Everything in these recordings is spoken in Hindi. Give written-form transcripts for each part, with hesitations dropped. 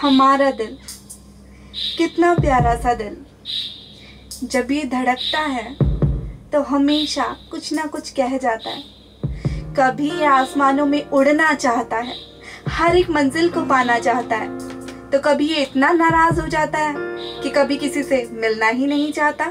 हमारा दिल, कितना प्यारा सा दिल। जब ये धड़कता है तो हमेशा कुछ ना कुछ कह जाता है। कभी ये आसमानों में उड़ना चाहता है, हर एक मंजिल को पाना चाहता है, तो कभी ये इतना नाराज हो जाता है कि कभी किसी से मिलना ही नहीं चाहता।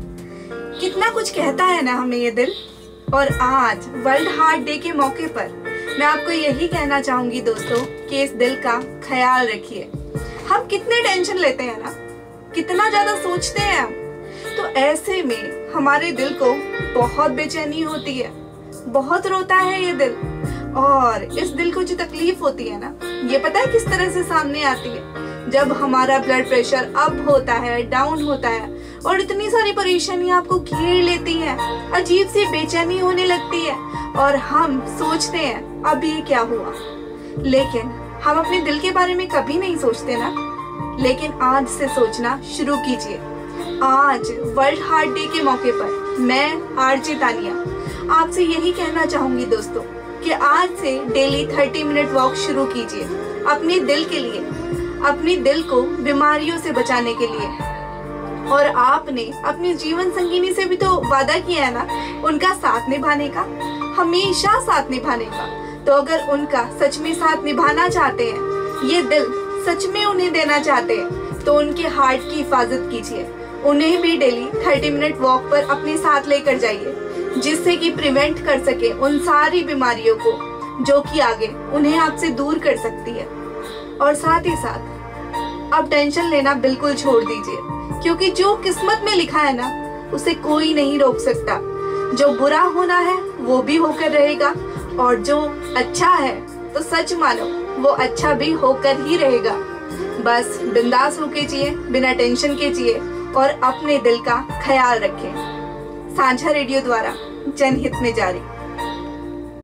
कितना कुछ कहता है ना हमें ये दिल। और आज वर्ल्ड हार्ट डे के मौके पर मैं आपको यही कहना चाहूंगी दोस्तों कि इस दिल का ख्याल रखिए। हम कितने टेंशन लेते हैं ना, कितना ज्यादा सोचते हैं हम, तो ऐसे में हमारे दिल को बहुत बेचैनी होती है, बहुत रोता है ये दिल। और इस दिल को जो तकलीफ होती है ना, ये पता है किस तरह से सामने आती है? जब हमारा ब्लड प्रेशर अप होता है, डाउन होता है और इतनी सारी परेशानी आपको घेर लेती है, अजीब सी बेचैनी होने लगती है और हम सोचते हैं अब ये क्या हुआ। लेकिन हम अपने दिल के बारे में कभी नहीं सोचते ना। लेकिन आज से सोचना शुरू कीजिए। आज वर्ल्ड हार्ट डे के मौके पर मैं आरजे तानिया आपसे यही कहना चाहूंगी दोस्तों कि आज से डेली 30 मिनट वॉक शुरू कीजिए अपने दिल के लिए, अपने दिल को बीमारियों से बचाने के लिए। और आपने अपने जीवन संगिनी से भी तो वादा किया है ना, उनका साथ निभाने का, हमेशा साथ निभाने का। तो अगर उनका सच में साथ निभाना चाहते हैं, ये दिल सच में उन्हें देना चाहते हैं, तो उनके हार्ट की हिफाजत कीजिए। उन्हें भी डेली 30 मिनट वॉक पर अपने साथ लेकर जाइए, जिससे कि प्रिवेंट कर सके उन सारी बीमारियों को जो कि आगे उन्हें आपसे दूर कर सकती है। और साथ ही साथ अब टेंशन लेना बिल्कुल छोड़ दीजिए, क्योंकि जो किस्मत में लिखा है ना, उसे कोई नहीं रोक सकता। जो बुरा होना है वो भी होकर रहेगा, और जो अच्छा है तो सच मानो वो अच्छा भी होकर ही रहेगा। बस बिंदास होके जिए, बिना टेंशन के जिए और अपने दिल का ख्याल रखें। साझा रेडियो द्वारा जनहित में जारी।